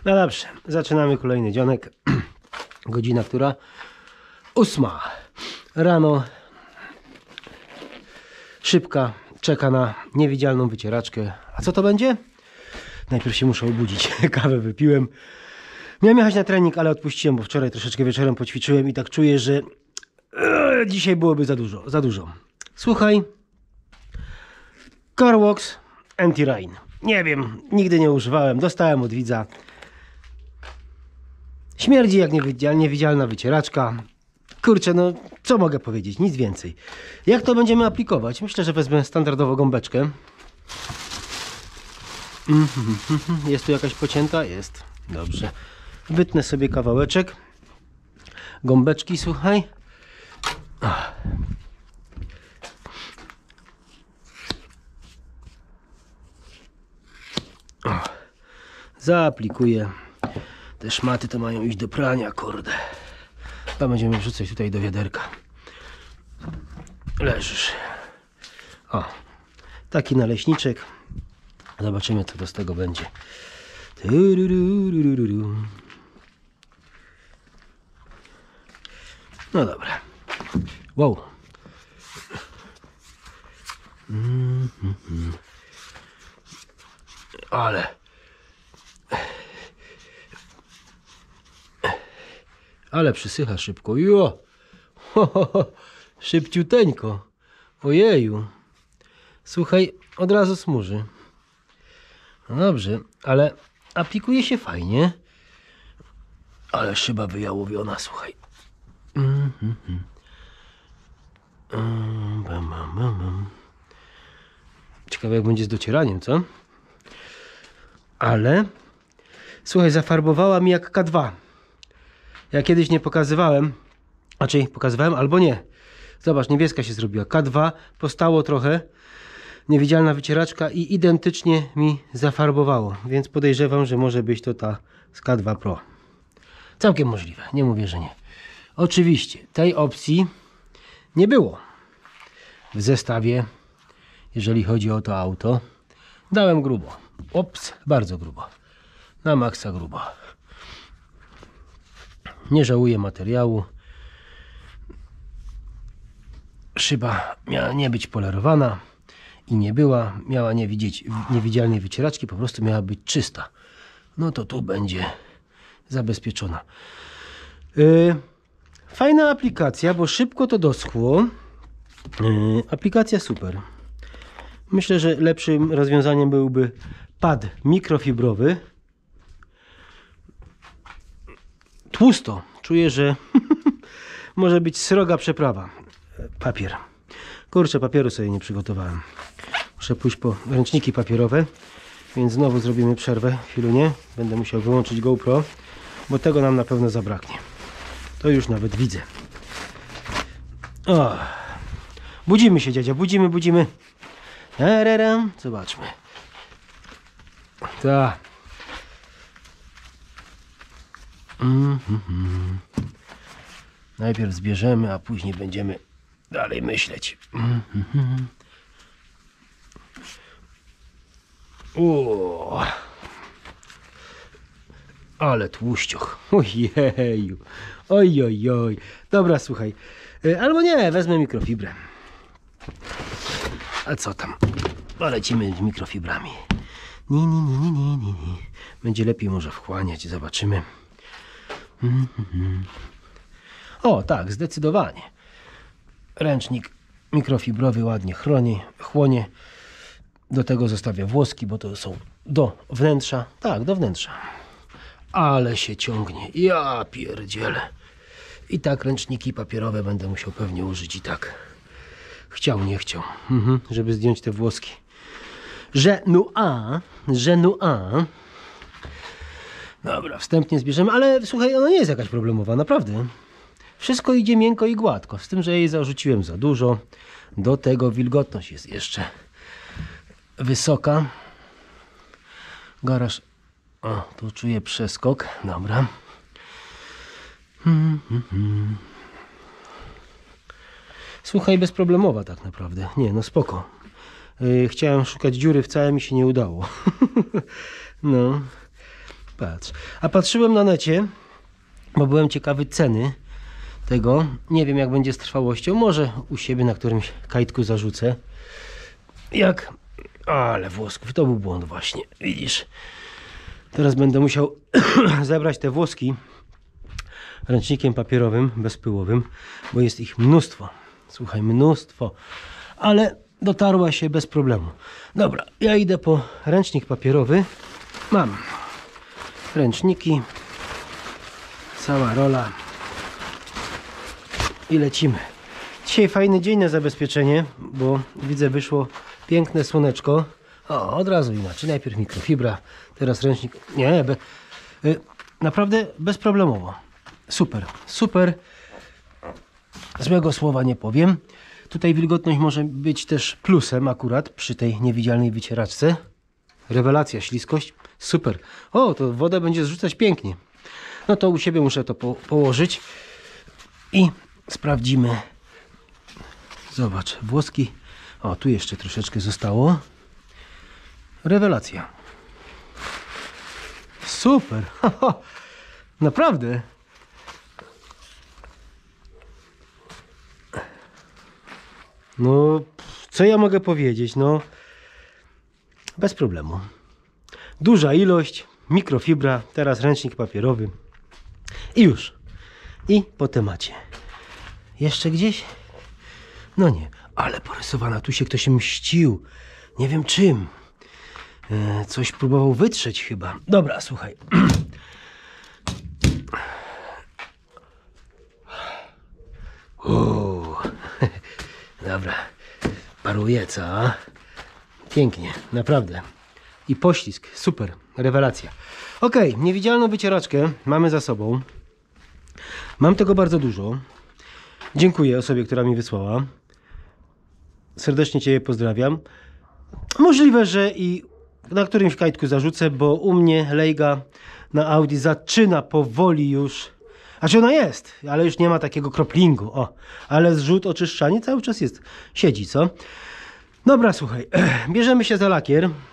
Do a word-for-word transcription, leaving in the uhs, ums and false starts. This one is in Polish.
No dobrze, zaczynamy kolejny dzionek. Godzina, która? Ósma rano. Szybka, czeka na niewidzialną wycieraczkę. A co to będzie? Najpierw się muszę obudzić. Kawę wypiłem. Miałem jechać na trening, ale odpuściłem, bo wczoraj troszeczkę wieczorem poćwiczyłem i tak czuję, że eee, dzisiaj byłoby za dużo, za dużo. Słuchaj. CarWorks Anti-Rain. Nie wiem, nigdy nie używałem. Dostałem od widza. Śmierdzi jak niewidzialna wycieraczka. Kurczę, no co mogę powiedzieć? Nic więcej. Jak to będziemy aplikować? Myślę, że wezmę standardową gąbeczkę. Jest tu jakaś pocięta? Jest. Dobrze. Wytnę sobie kawałeczek gąbeczki, słuchaj. Zaaplikuję. Te szmaty to mają iść do prania, kurde. To będziemy wrzucać tutaj do wiaderka. Leżysz. O, taki naleśniczek. Zobaczymy, co to z tego będzie. No dobra. Wow. Ale Ale przysycha szybko. Jo! Ho, ho, ho. Szybciuteńko. Ojeju. Słuchaj, od razu smuży. No dobrze, ale aplikuje się fajnie. Ale szyba wyjałowiona, słuchaj. Mm, mm, mm. Mm, bam, bam, bam, bam. Ciekawe, jak będzie z docieraniem, co? Ale słuchaj, zafarbowała mi jak K dwa. Ja kiedyś nie pokazywałem, znaczy pokazywałem albo nie. Zobacz, niebieska się zrobiła. K dwa, postało trochę. Niewidzialna wycieraczka i identycznie mi zafarbowało. Więc podejrzewam, że może być to ta z K dwa Pro. Całkiem możliwe, nie mówię, że nie. Oczywiście tej opcji nie było w zestawie, jeżeli chodzi o to auto. Dałem grubo. Ops, bardzo grubo. Na maksa grubo. Nie żałuję materiału. Szyba miała nie być polerowana i nie była. Miała nie widzieć niewidzialnej wycieraczki, po prostu miała być czysta. No to tu będzie zabezpieczona. Yy, fajna aplikacja, bo szybko to doschło. Yy, aplikacja super. Myślę, że lepszym rozwiązaniem byłby pad mikrofibrowy. Tłusto. Czuję, że może być sroga przeprawa. Papier. Kurczę, papieru sobie nie przygotowałem. Muszę pójść po ręczniki papierowe, więc znowu zrobimy przerwę. Chwilunie. Będę musiał wyłączyć GoPro, bo tego nam na pewno zabraknie. To już nawet widzę. O. Budzimy się, dziadzia. Budzimy, budzimy. Zobaczmy. Ta. Mm -hmm. Najpierw zbierzemy, a później będziemy dalej myśleć. Mm -hmm. O, ale tłuścioch. Ojeju. Oj, oj, oj. Dobra, słuchaj. Albo nie, wezmę mikrofibrę. A co tam? Lecimy z mikrofibrami. Nie, nie, nie, nie, nie, nie. Będzie lepiej może wchłaniać. Zobaczymy. Mm -hmm. O, tak, zdecydowanie. Ręcznik mikrofibrowy ładnie chroni, chłonie. Do tego zostawię włoski, bo to są do wnętrza. Tak, do wnętrza. Ale się ciągnie. Ja pierdzielę. I tak ręczniki papierowe będę musiał pewnie użyć i tak. Chciał, nie chciał. Mhm, żeby zdjąć te włoski. Że nu a, że nu a. Dobra, wstępnie zbierzemy, ale słuchaj, ona nie jest jakaś problemowa, naprawdę. Wszystko idzie miękko i gładko, z tym, że jej zarzuciłem za dużo. Do tego wilgotność jest jeszcze wysoka. Garaż, o, tu czuję przeskok, dobra. Hmm, hmm, hmm. Słuchaj, bezproblemowa tak naprawdę. Nie, no spoko. Yy, chciałem szukać dziury, wcale mi się nie udało. No. Patrz. A patrzyłem na necie, bo byłem ciekawy ceny tego. Nie wiem, jak będzie z trwałością. Może u siebie na którymś kajtku zarzucę. Jak... Ale włosków, to był błąd właśnie. Widzisz? Teraz będę musiał zebrać te włoski ręcznikiem papierowym, bezpyłowym, bo jest ich mnóstwo. Słuchaj, mnóstwo. Ale dotarła się bez problemu. Dobra, ja idę po ręcznik papierowy. Mam ręczniki. Cała rola. I lecimy. Dzisiaj fajny dzień na zabezpieczenie, bo widzę, wyszło piękne słoneczko. O, od razu inaczej. Najpierw mikrofibra, teraz ręcznik. Nie, be, y, naprawdę bezproblemowo. Super, super. Złego słowa nie powiem. Tutaj wilgotność może być też plusem akurat przy tej niewidzialnej wycieraczce. Rewelacja, śliskość. Super. O, to wodę będzie zrzucać pięknie. No to u siebie muszę to po położyć i sprawdzimy. Zobacz, włoski. O, tu jeszcze troszeczkę zostało. Rewelacja. Super. Naprawdę. No, co ja mogę powiedzieć? No, bez problemu. Duża ilość, mikrofibra, teraz ręcznik papierowy. I już. I po temacie. Jeszcze gdzieś? No nie, ale porysowana. Tu się ktoś mścił. Nie wiem czym. E, coś próbował wytrzeć chyba. Dobra, słuchaj. Uuu. Dobra. Paruje, co? Pięknie, naprawdę. I poślizg. Super. Rewelacja. Ok, niewidzialną wycieraczkę mamy za sobą. Mam tego bardzo dużo. Dziękuję osobie, która mi wysłała. Serdecznie Cię pozdrawiam. Możliwe, że i na którymś kajtku zarzucę, bo u mnie lejga na Audi zaczyna powoli już. Znaczy ona jest, ale już nie ma takiego kroplingu. O, ale zrzut, oczyszczanie cały czas jest. Siedzi, co? Dobra, słuchaj. Bierzemy się za lakier.